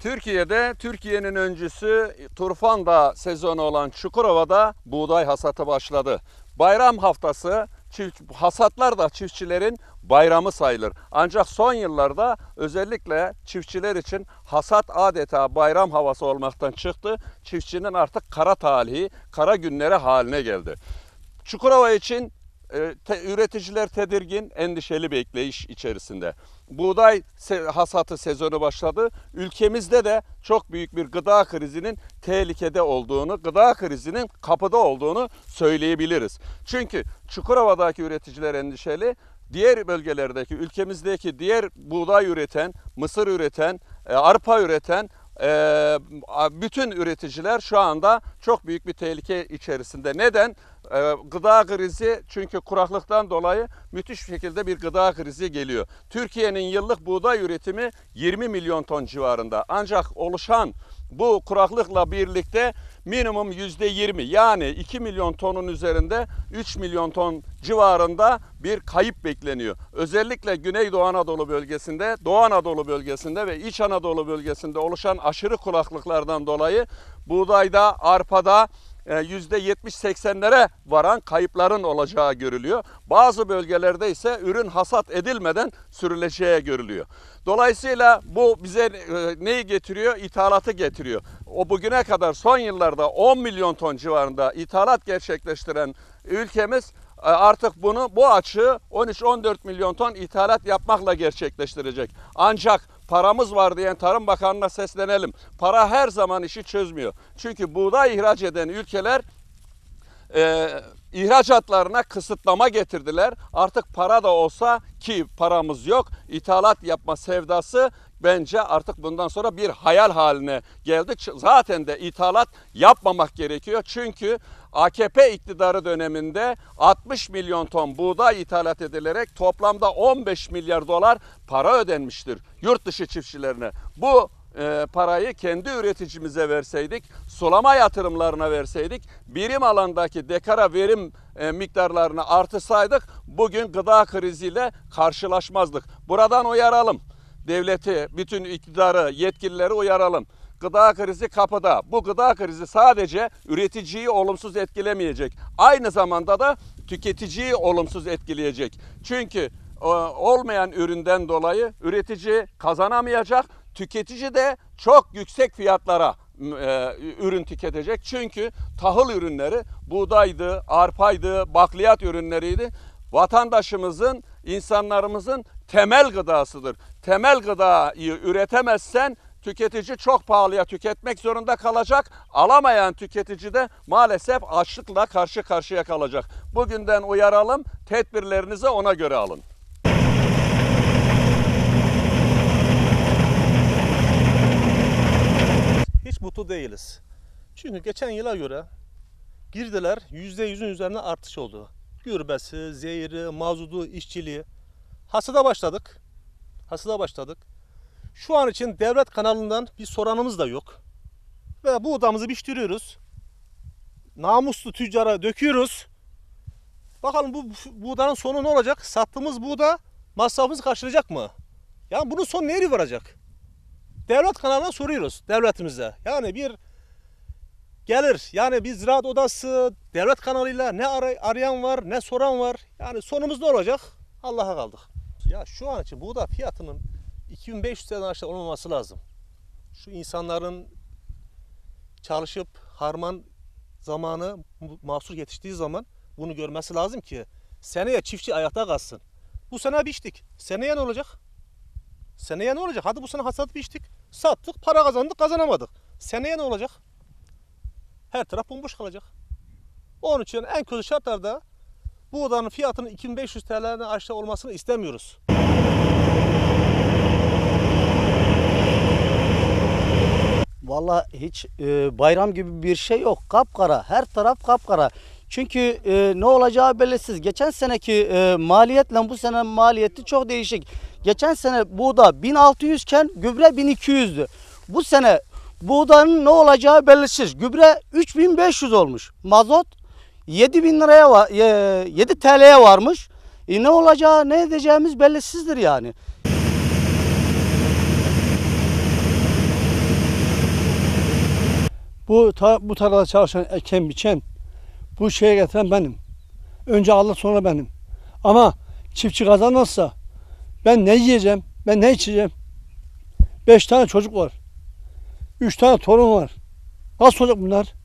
Türkiye'nin öncüsü Turfanda sezonu olan Çukurova'da buğday hasatı başladı. Bayram haftası hasatlar da çiftçilerin bayramı sayılır. Ancak son yıllarda özellikle çiftçiler için hasat adeta bayram havası olmaktan çıktı. Çiftçinin artık kara talihi, kara günleri haline geldi. Çukurova için üreticiler tedirgin, endişeli bekleyiş içerisinde. Buğday hasatı sezonu başladı. Ülkemizde de çok büyük bir gıda krizinin tehlikede olduğunu, gıda krizinin kapıda olduğunu söyleyebiliriz. Çünkü Çukurova'daki üreticiler endişeli. Diğer bölgelerdeki, ülkemizdeki diğer buğday üreten, mısır üreten, arpa üreten bütün üreticiler şu anda çok büyük bir tehlike içerisinde. Neden? Gıda krizi, çünkü kuraklıktan dolayı müthiş bir şekilde bir gıda krizi geliyor. Türkiye'nin yıllık buğday üretimi 20 milyon ton civarında. Ancak oluşan bu kuraklıkla birlikte minimum %20, yani 2 milyon tonun üzerinde 3 milyon ton civarında bir kayıp bekleniyor. Özellikle Güneydoğu Anadolu bölgesinde, Doğu Anadolu bölgesinde ve İç Anadolu bölgesinde oluşan aşırı kuraklıklardan dolayı buğdayda, arpada %70-80'lere varan kayıpların olacağı görülüyor. Bazı bölgelerde ise ürün hasat edilmeden sürüleceği görülüyor. Dolayısıyla bu bize neyi getiriyor? İthalatı getiriyor. O bugüne kadar son yıllarda 10 milyon ton civarında ithalat gerçekleştiren ülkemiz artık bu açığı 13-14 milyon ton ithalat yapmakla gerçekleştirecek. Ancak paramız var diyen Tarım Bakanı'na seslenelim. Para her zaman işi çözmüyor. Çünkü buğday ihraç eden ülkeler ihracatlarına kısıtlama getirdiler. Artık para da olsa, ki paramız yok, ithalat yapma sevdası bence artık bundan sonra bir hayal haline geldi. Zaten de ithalat yapmamak gerekiyor. Çünkü AKP iktidarı döneminde 60 milyon ton buğday ithalat edilerek toplamda 15 milyar dolar para ödenmiştir yurt dışı çiftçilerine. Bu parayı kendi üreticimize verseydik, sulama yatırımlarına verseydik, birim alandaki dekara verim miktarlarını artırsaydık bugün gıda kriziyle karşılaşmazdık. Buradan uyaralım. Devleti, bütün iktidarı, yetkilileri uyaralım. Gıda krizi kapıda. Bu gıda krizi sadece üreticiyi olumsuz etkilemeyecek. Aynı zamanda da tüketiciyi olumsuz etkileyecek. Çünkü olmayan üründen dolayı üretici kazanamayacak. Tüketici de çok yüksek fiyatlara ürün tüketecek. Çünkü tahıl ürünleri buğdaydı, arpaydı, bakliyat ürünleriydi. Vatandaşımızın, insanlarımızın temel gıdasıdır. Temel gıdayı üretemezsen tüketici çok pahalıya tüketmek zorunda kalacak. Alamayan tüketici de maalesef açlıkla karşı karşıya kalacak. Bugünden uyaralım, tedbirlerinizi ona göre alın. Hiç mutlu değiliz. Çünkü geçen yıla göre girdiler %100'ün üzerine artış oldu. Gübresi, zehiri, mazotu, işçiliği. Hasada başladık. Şu an için devlet kanalından bir soranımız da yok. Ve buğdamızı biçtiriyoruz. Namuslu tüccara döküyoruz. Bakalım bu buğdanın sonu ne olacak? Sattığımız buğda masrafımızı karşılayacak mı? Yani bunun sonu nereye varacak? Devlet kanalına soruyoruz devletimize. Yani bir gelir, yani bir ziraat odası devlet kanalıyla ne arayan var ne soran var. Yani sonumuz ne olacak? Allah'a kaldık. Ya şu an için buğday fiyatının 2500 liradan aşağı olmaması lazım. Şu insanların çalışıp harman zamanı mahsul yetiştiği zaman bunu görmesi lazım ki seneye çiftçi ayakta kalsın. Bu sene biçtik. Seneye ne olacak? Seneye ne olacak? Hadi bu sene hasat biçtik. Sattık, para kazandık, kazanamadık. Seneye ne olacak? Her taraf bomboş kalacak. Onun için en kötü şartlarda buğdanın fiyatının 2500 TL'den aşağı olmasını istemiyoruz. Vallahi hiç bayram gibi bir şey yok. Kapkara. Her taraf kapkara. Çünkü ne olacağı belirsiz. Geçen seneki maliyetle bu sene maliyeti çok değişik. Geçen sene buğda 1600 iken gübre 1200'dü. Bu sene buğdanın ne olacağı belirsiz. Gübre 3500 olmuş. Mazot 7000 liraya var, 7 TL'ye varmış. Ne olacağı, ne edeceğimiz belirsizdir yani. Bu tarlada çalışan, eken, biçen, bu şeye getiren benim. Önce Allah, sonra benim. Ama çiftçi kazanmazsa ben ne yiyeceğim, ben ne içeceğim? 5 tane çocuk var. 3 tane torun var. Nasıl olacak bunlar?